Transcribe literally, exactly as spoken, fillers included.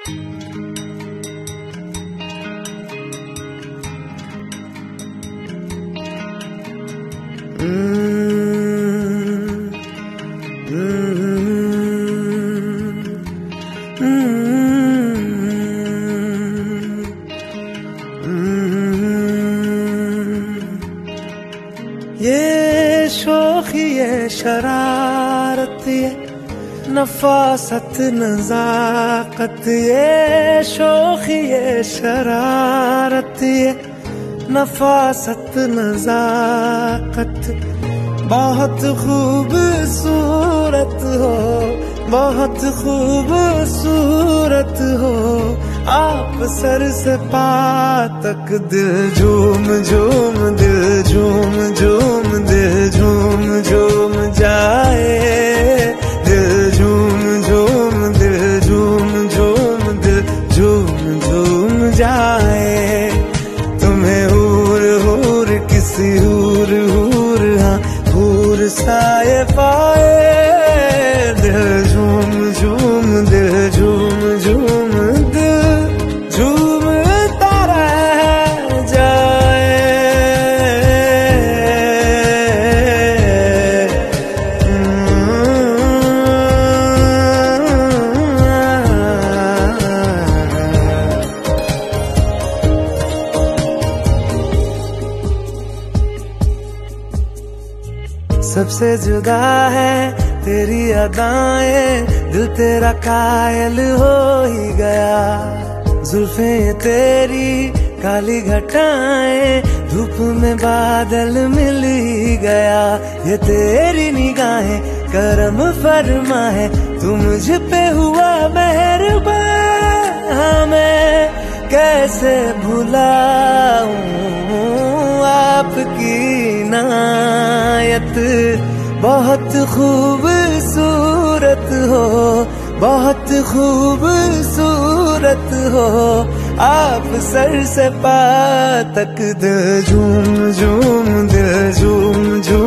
ये शोखी ये शरारत ये नफासत नजाकत, ये शोखी ये शरारत ये नफासत नजाकत, बहुत खूबसूरत हो, बहुत खूबसूरत हो आप। सर से पा तक दिल झूम झूम दिल झूम झूम दिल झूम झूम जाए, दिल झूम झूम दिल झूम झूम दिल झूम झूम जाए। तुम्हें हूर हूर किसी हूर हूर हाँ हूर साए पाए, दिल झूम झूम दिल झूम झूम दिल झूमता रह जाए। सबसे जुदा है तेरी अदाएं, दिल तेरा कायल हो ही गया। जुल्फें तेरी काली घटाएं, धूप में बादल मिल ही गया। ये तेरी निगाहें करम फरमा है, तू मुझ पे हुआ मेहरबान। मैं कैसे भुलाऊं आपकी इनायत, बहुत खूबसूरत हो, बहुत खूबसूरत हो आप। सर से पा तक दिल झूम झूम दिल झूम झूम